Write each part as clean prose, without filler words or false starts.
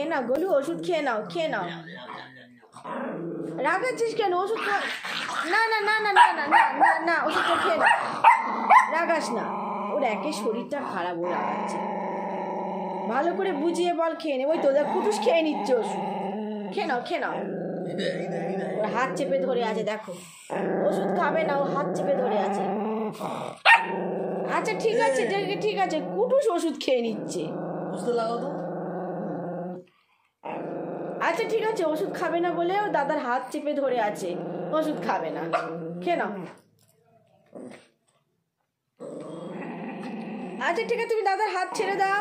খেয়ে নাও গোলু, ওষুধ খেয়ে নাও, খেয়ে নাও। রাগাচ্ছিস কেন? ওষুধ না না না না না না না না না, ওষুধটা খেয়ে নাও, রাগাস না। ওর একে শরীরটা খারাপ, ও রাগাচ্ছে। ভালো করে বুঝিয়ে বল খেয়ে নে। ওই তো দেখ কুটুস খেয়ে নিচ্ছে ওষুধ, খেয়ে নাও, খেয়ে নাও। ওর হাত চেপে ধরে আছে, দেখো ওষুধ খাবে না, ও হাত চেপে ধরে আছে। আচ্ছা ঠিক আছে, ঠিক আছে, কুটুস ওষুধ খেয়ে নিচ্ছে। আচ্ছা ঠিক আছে, ওষুধ খাবে না বলে ও দাদার হাত চেপে ধরে আছে, ওষুধ খাবে না, খেয়ে নাও। আচ্ছা ঠিক আছে, তুমি দাদার হাত ছেড়ে দাও।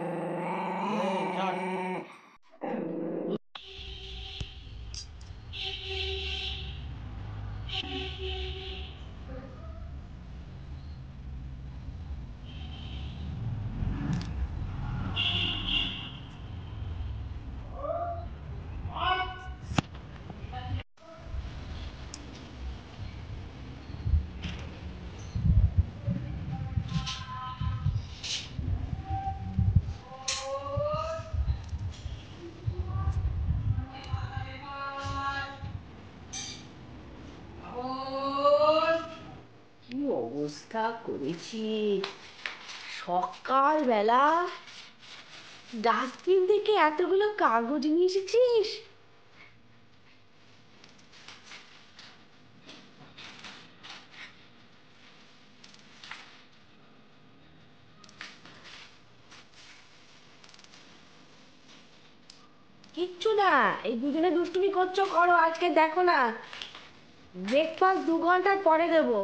কি অবস্থা করেছি সকালবেলা, ডাস্টবিন থেকে এতগুলো কাগজ নিয়ে এসেছিস। কিচ্ছু না, এই দুজনে দুষ্টুমি করছো, করো। আজকে দেখো না, ব্রেকফাস্ট 2 ঘন্টার পরে দেবো।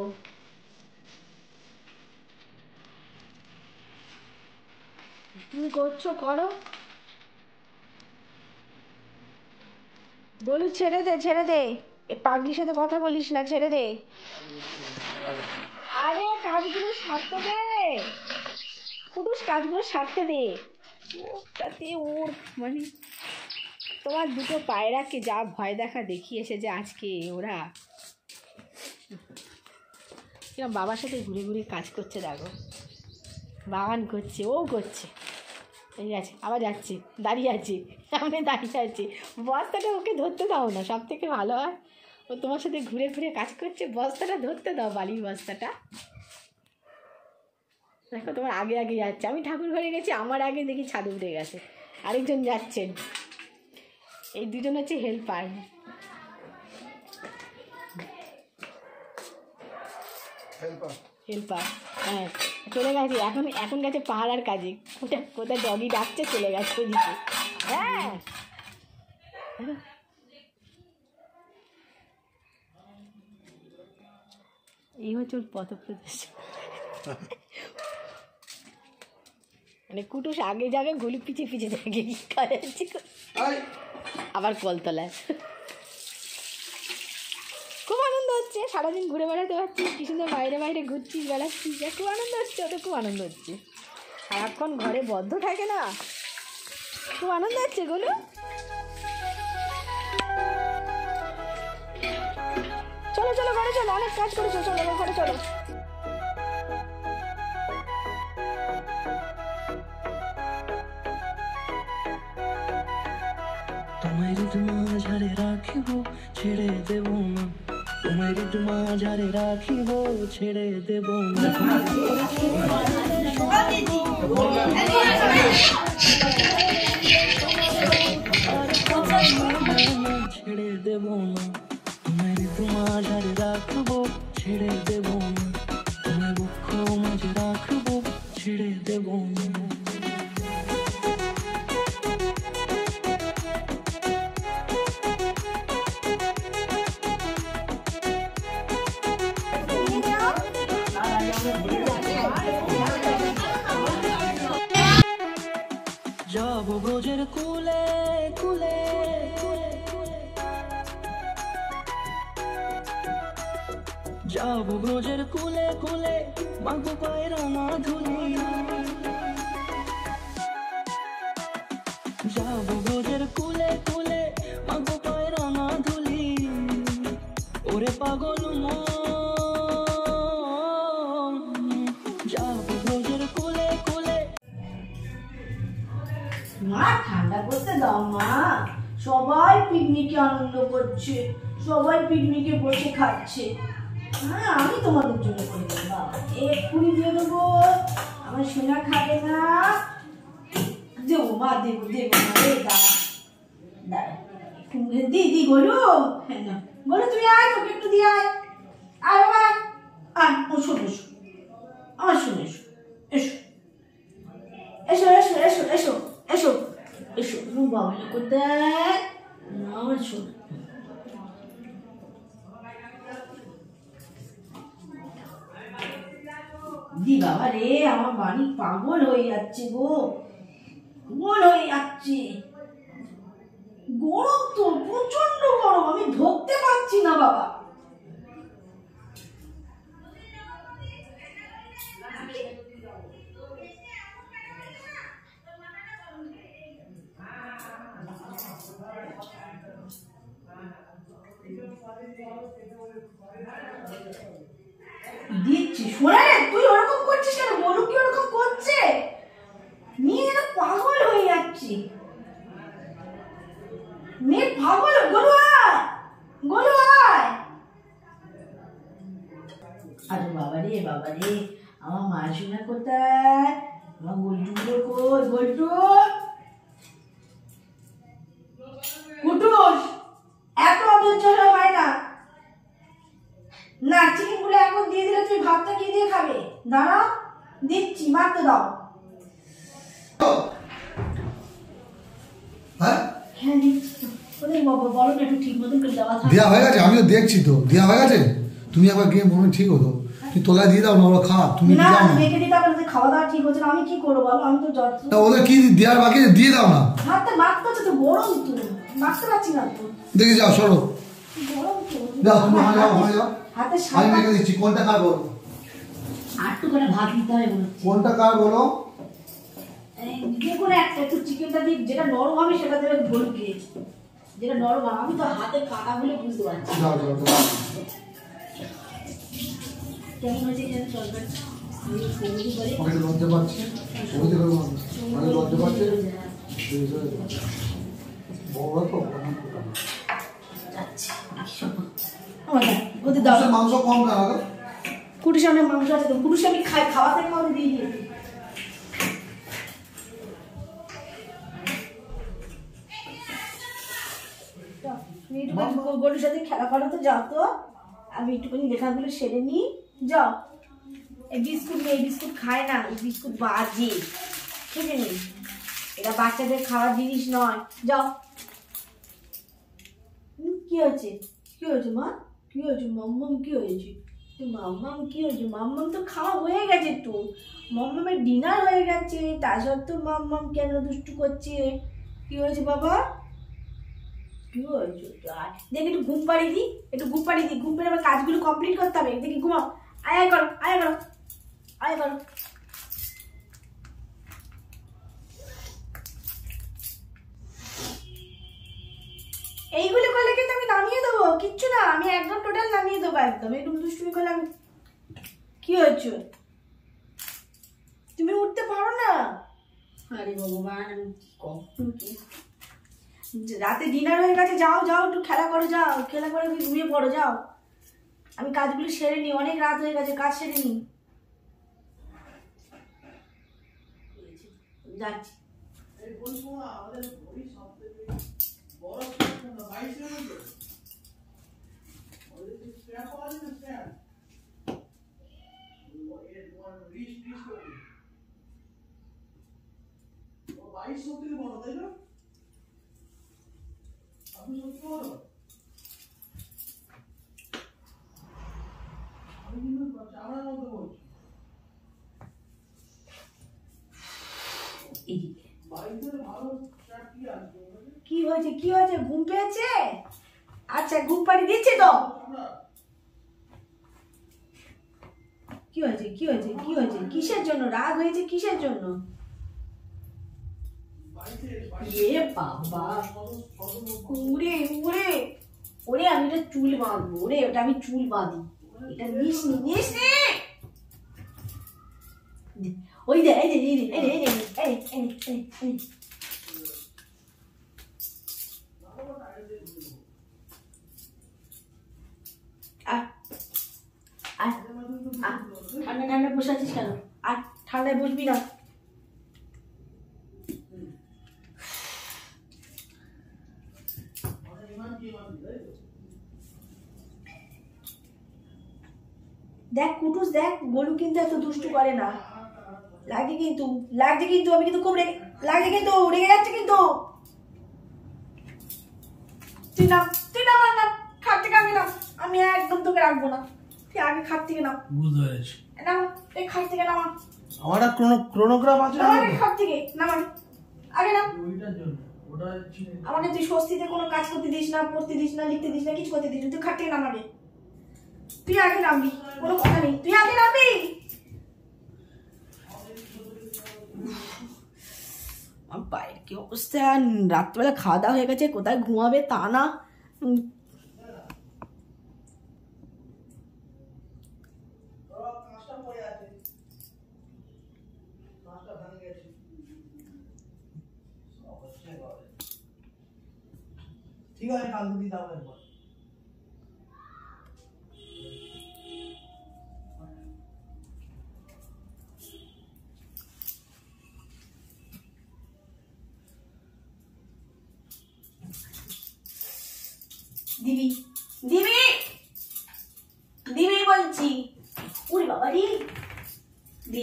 তুমি করছো, করো। বলু ছেড়ে দে, ছেড়ে দে, এ পাগলির সাথে কথা বলিস না, ছেড়ে দে। আরে কাজগুলো সারতে দে পুরুষ, কাজগুলো সারতে দে। তাতে ওর মানে তোমার দুটো পায়রাকে যা ভয় দেখা দেখিয়েছে যে আজকে ওরা কিরম বাবার সাথে ঘুরে ঘুরে কাজ করছে, দেখো বাগান করছে, ও করছে। ঠিক আছে, আবার যাচ্ছে, দাঁড়িয়ে আছে, সামনে দাঁড়িয়ে আছে। বস্তাটা ওকে ধরতে দাও না, সব থেকে ভালো হয়। ও তোমার সাথে ঘুরে ঘুরে কাজ করছে, বস্তাটা ধরতে দাও, বালির বস্তাটা। দেখো তোমার আগে আগে যাচ্ছে। আমি ঠাকুর ঘরে গেছি, আমার আগে দেখি ছাদে উঠে গেছে, আরেকজন যাচ্ছেন। এই দুজন হচ্ছে হেল্পার। হেল্পার, হ্যাঁ, চলে গেছে এখন, এখন গেছে পাহাড়ার কাজে। কোথায় কোথায় ডগি ডাকছে, চলে গেছে ওদিকে। হ্যাঁ, এই হচ্ছে ওর পথ প্রদর্শন। মানে কুটুস আগে যাবে, গুলি পিছিয়ে পিছিয়ে থাকে, আবার কলতলায়। খুব আনন্দ হচ্ছে, সারাদিন ঘুরে বেড়াতে পারছিস, কি সুন্দর বাইরে বাইরে ঘুরছিস, বেড়াচ্ছিস, খুব আনন্দ হচ্ছে, ওদের খুব আনন্দ হচ্ছে। সারাক্ষণ ঘরে বদ্ধ থাকে না, খুব আনন্দ হচ্ছে। গুলো চলো চলো ঘরে চলো, অনেক কাজ করেছো, চলো ঘরে চলো। তোমায় মাঝারে রাখিব, ছেড়ে দেব না, তোমায় মাঝারে রাখিব, ছেড়ে দেব না, ছেড়ে দেব না, তোমায় মাঝারে রাখবো, ছেড়ে দেব না, তোমায় বক্ষ মাঝে রাখবো, ছেড়ে দেব না। যাব ব্রজের কুলে কুলে, যাব ব্রজের কুলে কুলে, মাগো পায়রা না ধুলি, যাব ব্রজের কুলে কুলে, মাগো পায়রা না ধুলি, ওরে পাগল মন, যাব ব্রজের কুলে কুলে। মা ঠান্ডা করতে দাও মা, সবাই পিকনিকে আনন্দ করছে, সবাই পিকনিকে বসে খাচ্ছে। হ্যাঁ, আমি তোমাদের জন্য করে দেবো বাবা, এক্ষুনি দিয়ে দেবো। আমার সোনা খাবে না, দেবো মা, দেবো দেবো মা। এই দাঁড়া দিদি গোলু, হ্যাঁ না গোলু তুই আয়, তোকে একটু দিয়ে আয়। আয় বাবা, আয়। ও শোনো, এসো আমার শোনো, এসো এসো এসো এসো এসো এসো এসো এসো। বাবা কোথায় আমার শোনো। দি বাবা রে, আমার বাড়ি পাগল হয়ে যাচ্ছে গো, পাগল হয়ে যাচ্ছে। গরম তো, প্রচন্ড গরম, আমি ধরতে পারছি না বাবা। দিচ্ছি শোনা, তুই ওরকম করছিস কেন? বলু কি ওরকম করছে? নিয়ে যেন পাগল হয়ে যাচ্ছি, মেয়ে পাগল। গোলু আয়, গোলু আয়। আরে বাবা রে, বাবা রে, আমার মা শোনা কোথায়? আমার গোলটু কই? গোলটু, কুটুস, এত অধৈর্য হয় না। না, চিকেন গুলো এখন দিয়ে দিলে তুই ভাতটা কি দিয়ে খাবে? দাঁড়াও, দিচ্ছি, মারতে দাও। হ্যাঁ দিচ্ছি। ওদের বাবা বলো না, একটু ঠিক মতন করে দেওয়া থাকে। দেওয়া হয়ে গেছে, আমিও দেখছি তো দেওয়া হয়ে গেছে। তুমি একবার গিয়ে মনে ঠিক হতো, তুই তোলায় দিয়ে দাও না, ওরা খা, তুমি না দাও না। রেখে দিতে হবে, খাওয়া দাওয়া ঠিক হচ্ছে না, আমি কি করবো বলো? আমি তো যত্ন। ওদের কি দেওয়ার বাকি দিয়ে দাও না। হাতে মাখতে হচ্ছে তো, গরম তো, মাখতে পারছি না তো। দেখে যাও, সরো, গরম তো। যাও তুমি, ওখানে যাও, ওখানে যাও। হাতে আমি মেখে দিচ্ছি। কোনটা কার বলো? আটটু করে ভাত দিতে হবে বলো। কোনটা কার বলো? যে কোনো একটা, একটু চিকেনটা দিয়ে, যেটা নরম হবে সেটা দেবে গোলকে, যেটা নরম হবে। আমি তো হাতে কাটা বলে বুঝতে পারছি। যাও যাও যাও। কেমন হয়েছে যেন চলবে। আমাকে লজ্জা পাচ্ছে, ওই দেখো মানে লজ্জা পাচ্ছে। বড় তো যাচ্ছে ওদের দাও। মাংস কম কেন? কুটুর সামনে মাংস আছে তো, কুটুর সামনে খাওয়াতে খাওয়াতে দিয়ে দিয়েছি। গরুর সাথে খেলা করো তো, যাও তো, আমি একটুখানি লেখাগুলো সেরে নিই। যাও, এই বিস্কুট নেই, বিস্কুট খায় না, এই বিস্কুট বাজে, খেতে নেই, এটা বাচ্চাদের খাওয়ার জিনিস নয়। যাও। কি হয়েছে? কি হয়েছে মা? কি হয়েছে মাম্মাম? কি হয়েছে মাম্মাম? কি হয়েছে মাম্মাম? তো খাওয়া হয়ে গেছে তো, মাম্মামের ডিনার হয়ে গেছে, তা সত্ত্বেও মাম্মাম কেন দুষ্টু করছে? কি হয়েছে বাবা? কি হয়েছে? দেখি একটু ঘুম পাড়িয়ে দিই, একটু ঘুম পাড়িয়ে দিই, ঘুম পেড়ে আবার কাজগুলো কমপ্লিট করতে হবে। দেখি ঘুমাও, আয় করো, আয় করো, আয় করো। এইগুলো করলে কিন্তু আমি নামিয়ে দেবো, কিচ্ছু না, আমি একদম টোটাল নামিয়ে দেবো একদম। একদম দুষ্টুমি করলে আমি। কি হচ্ছে? তুমি উঠতে পারো না? আরে ভগবান, রাতে ডিনার হয়ে গেছে, যাও যাও একটু খেলা করো, যাও খেলা করে তুমি ঘুমিয়ে পড়ো, যাও। আমি কাজগুলো সেরে নি, অনেক রাত হয়ে গেছে, কাজ সেরে নি, যাচ্ছি। কি হয়েছে? কি হয়েছে? ঘুম পেয়েছে? আচ্ছা, ঘুম পাড়ি দিচ্ছে তো। কি হয়েছে? কি হয়েছে? কি হয়েছে? কিসের জন্য রাগ হয়েছে? কিসের জন্য? এ বাবা, ওরে ওরে ওরে, আমি এটা চুল বাঁধবো, ওরে ওটা আমি চুল বাঁধি, এটা নিস নি, নিস নি। ওই দে, এই দে, এই দে, এই দে, এই দে, এই দে, এই দে, এই দে। বিছানায় বসবি না। দেখ কুটুস, দেখ গোলু কিন্তু এত দুষ্টু করে না। লাগছে কিন্তু আমি কিন্তু খুব লাগছে কিন্তু রেগে যাচ্ছে কিন্তু। তুই না খাট থেকে আমি না, আমি একদম তোকে রাখবো না। তুই আগে খাট থেকে নাম। বুঝতে পেরেছি। না এই খাট থেকে নামা। আমার একটা ক্রোনোগ্রাফ আছে না? আগে খাট থেকে নামা, আগে নাম। ওইটার জন্য ওটা আমাকে তুই স্বস্তিতে কোনো কাজ করতে দিস না, পড়তে দিস না, লিখতে দিস না, কিছু করতে দিস না। তুই খাট থেকে নাম আগে। তুই আগে নামবি, কোনো কথা নেই, তুই আগে নামবি। আমার পায়ের কি অবস্থা, রাত্রেবেলা খাওয়া দাওয়া হয়ে গেছে, কোথায় ঘুমাবে তা না। ঠিক আছে, কাল দিদি যাবো একবার। দিবি বলছি। ওরে বাবা রে, দে।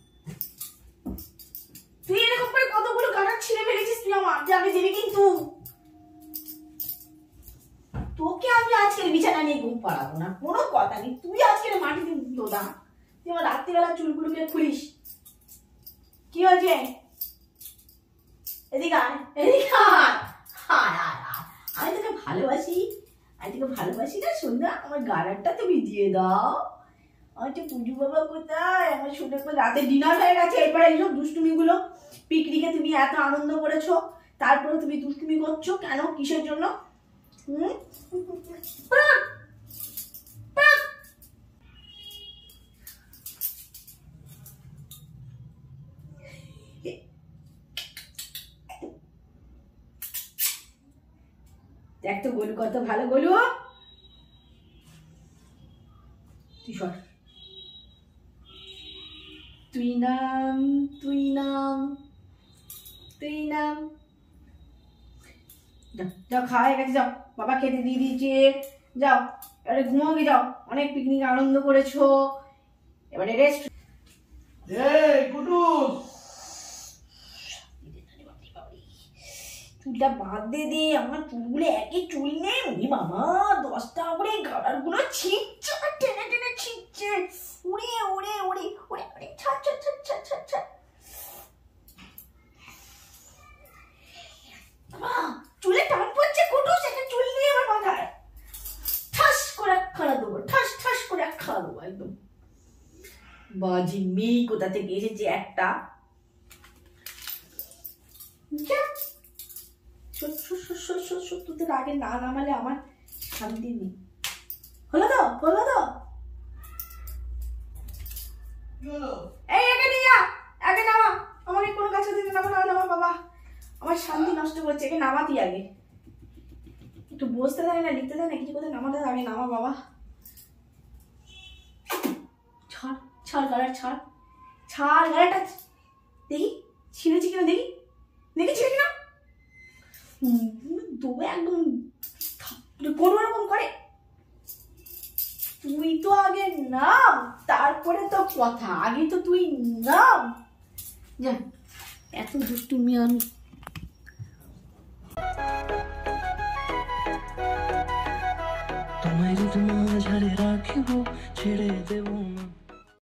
তুই এরকম করে কতগুলো গাড়া ছিঁড়ে ফেলেছিস তুই আমার, যে আমি দিবি কিন্তু। তোকে আমি আজকের বিছানা নিয়ে ঘুম পাড়াবো না, কোনো কথা নেই। তুই আজকের মাটিতে দোদা, তুই আমার রাত্রিবেলা চুলগুলোকে খুলিস। কি হয়েছে? এদিকে আয়, এদিকে আয়। আমি তোকে ভালোবাসি, না সন্ধ্যা। আমার গাড়ারটা তুমি দিয়ে দাও। আমার পুজো বাবা কোথায়? আমার শুনে রাতে ডিনার হয়ে গেছে, এরপরে এইসব দুষ্টুমিগুলো। পিকনিকে তুমি এত আনন্দ করেছো, তারপরে তুমি দুষ্টুমি করছো কেন? কিসের জন্য? দেখ তো গোলু কত ভালো। গোলু তুই সর, তুই নাম। যাও খাওয়া হয়ে গেছে, যাও, বাবা খেতে দিয়ে দিয়েছে, যাও এবারে ঘুমাও গিয়ে, যাও। অনেক পিকনিক আনন্দ করেছো, এবারে রেস্ট। এই কুটুস, চুলটা বাঁধে দে, আমার চুলগুলো একই চুল নেই বাবা, 10টা করে গাড়ার গুলো ছিঁড়ছে, টেনে ছিঁড়ছে। উড়ে ছাড়। চুলে টান পড়ছে কুটুস, একটা চুল নিয়ে আমার মাথায় ঠাস করে খাড়া দেবো, ঠাস করে খাড়া দেবো একদম। বাজি মেয়ে কোথা থেকে এসেছে একটা। তোদের আগে না নামালে আমার শান্তি নেই। হলো তো এই আগে নিয়ে যা, আগে নামা। আমাকে কোনো কাছে দিতে নামা বাবা, আমার শান্তি নষ্ট করছে। একে নামাতি আগে, একটু বসতে দেয় না, লিখতে দেয় না, কিছু করতে নামাতে আগে নামা বাবা। ছাড় গাড়াটা দেখি ছিঁড়েছি কিনা, দেখি ছিঁড়ে কিনা। তবু একদম কোনো রকম করে। তুই তো আগে নাম, তারপরে তো কথা। আগে তো তুই নাম। যা, এত দুষ্টুমি আমি। তোমায় যদি মাঝারে রাখবো, ছেড়ে দেবো না।